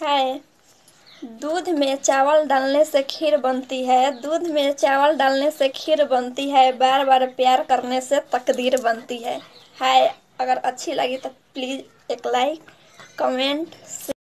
हाय। दूध में चावल डालने से खीर बनती है, दूध में चावल डालने से खीर बनती है, बार बार प्यार करने से तकदीर बनती है। हाय, अगर अच्छी लगी तो प्लीज़ एक लाइक, कमेंट।